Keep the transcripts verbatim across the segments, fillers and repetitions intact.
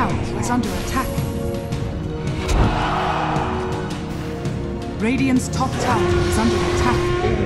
tower is under attack. Radiant's top tower is under attack.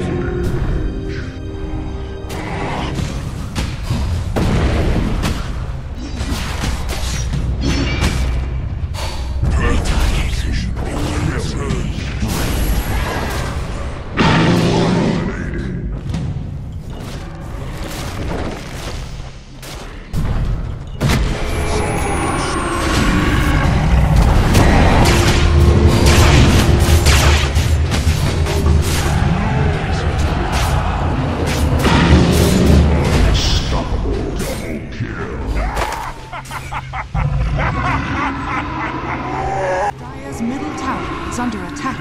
Dire's middle tower is under attack.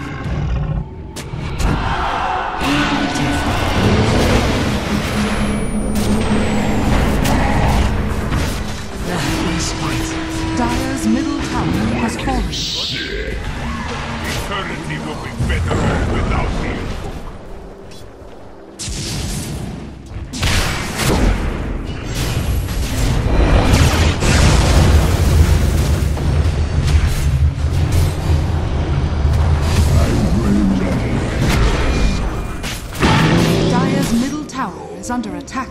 Dire's middle tower has fallen. Eternity will be better without me. Dire's middle tower is under attack.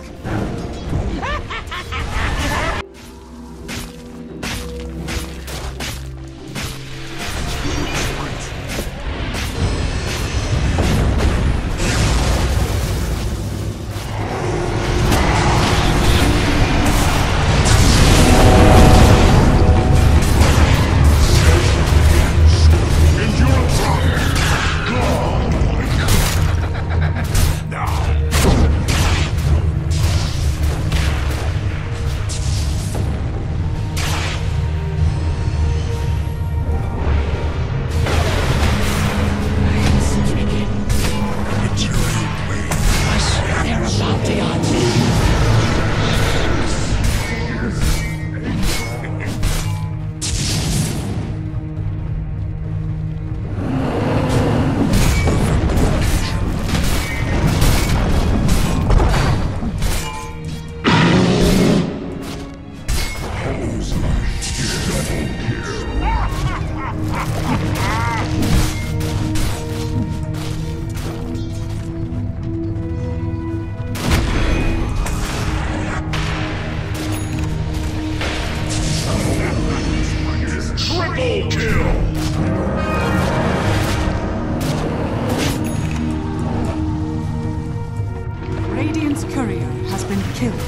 Radiant's courier has been killed.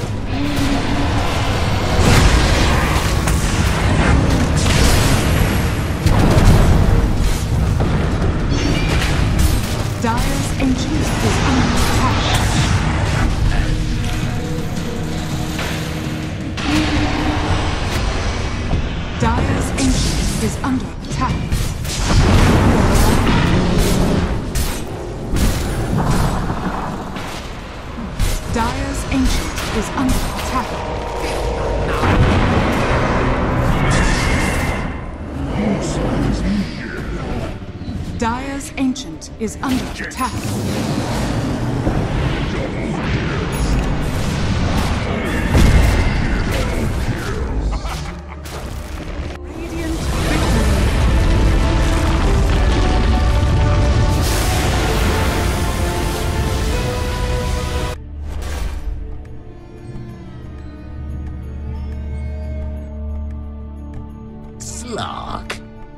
Dire's ancient is under attack. Dire's ancient is under attack. Dire's ancient is under attack. Dire's ancient is under attack. Radiant victory. Slark.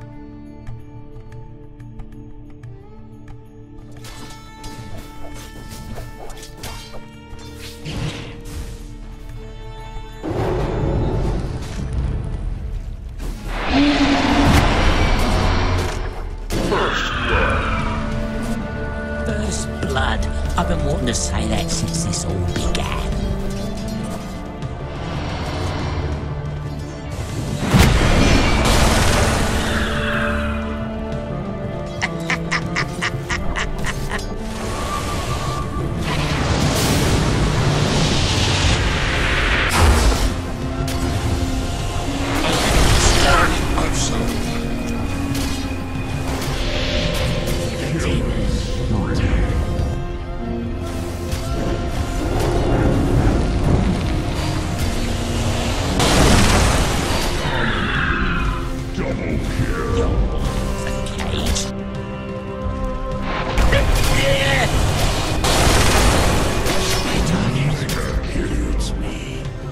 First blood. I've been wanting to say that since this all began.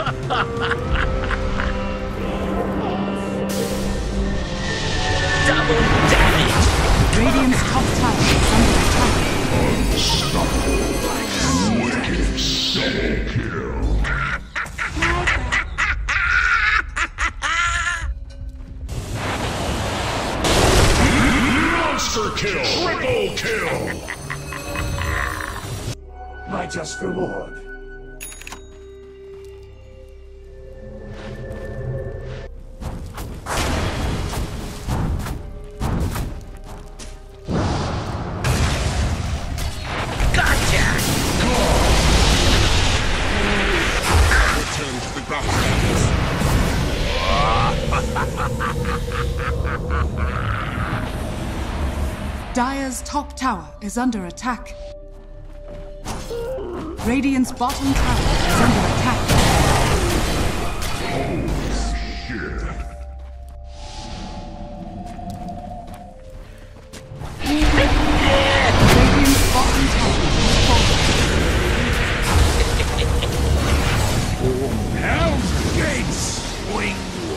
Double damage! Radiant's top tower is under attack. Double kill. Monster kill! Triple kill! My just reward. Gotcha! Return to the grasslands. Dire's top tower is under attack. Radiant's bottom tower is under attack. Shit. Radiant's bottom tower is falling. Hell's Gates! Swing.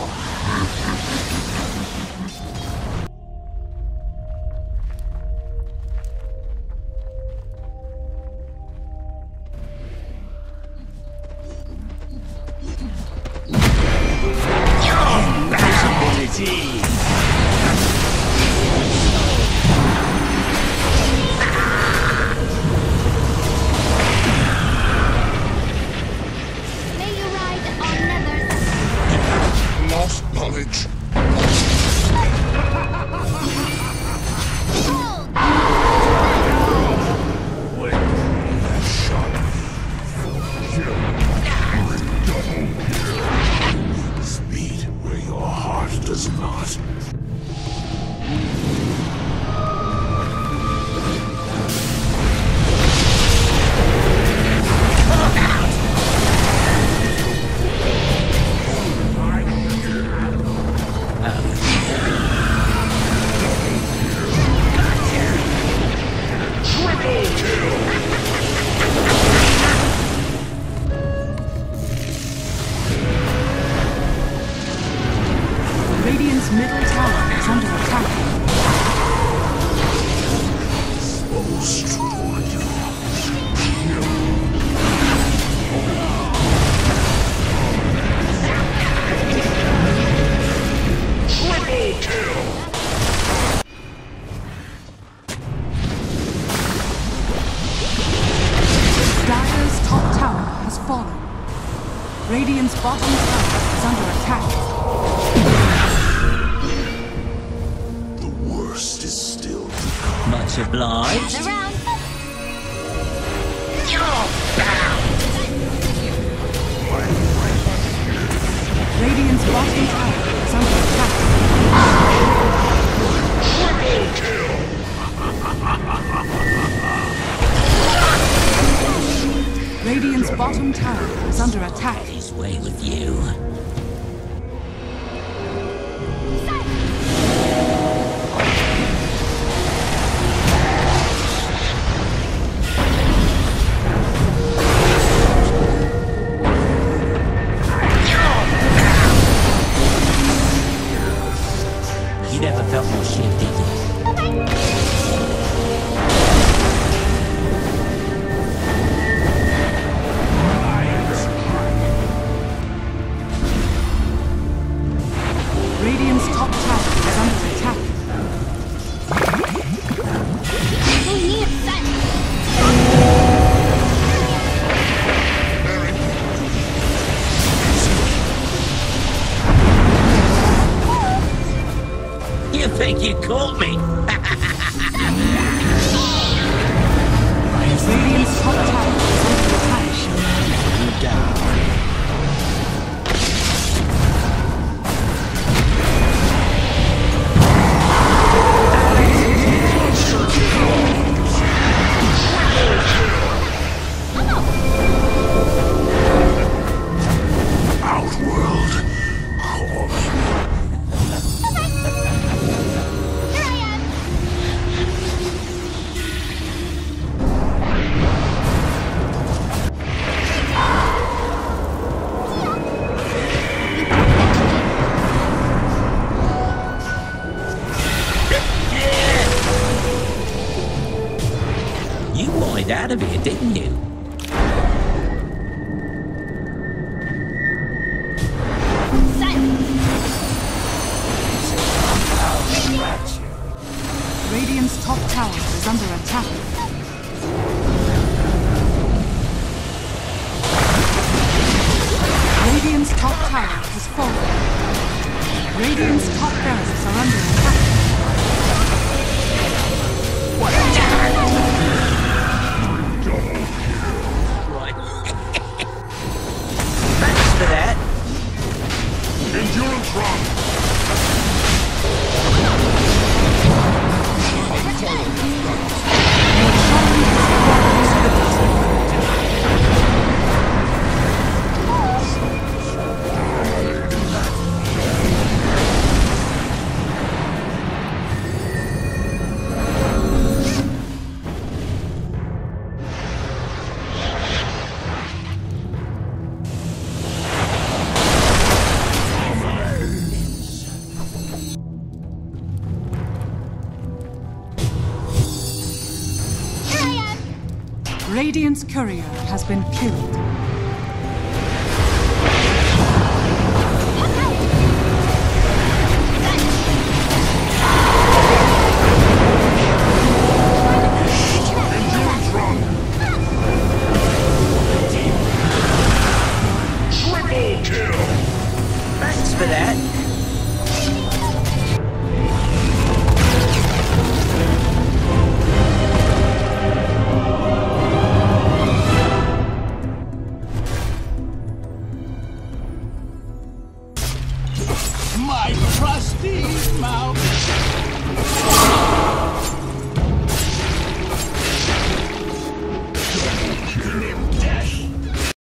May you ride on never. Lost knowledge. Speed where your heart does not. Triple kill! Radiant's middle tower is under attack. Most Triple kill! Dire's top tower has fallen. Radiant's bottom tower is under attack. The worst is still to come. Much obliged. Around. Radiant's bottom tower is under attack. Triple kill! Radiant's bottom tower is under attack. His way with you. You never felt more shit, did you? Radiant's top tower is under attack. We need sun. You think you caught me? Radiant's top tower is under attack. You down. Outworld calling. Here I am. out of here, didn't you? Radiant's top tower is under attack. Radiant's top tower has fallen. Radiant's top barracks are under attack. Right. Thanks for that. Endurance run! Radiant's courier has been killed. Endurance run! Triple kill! Thanks for that. My trusty mouth!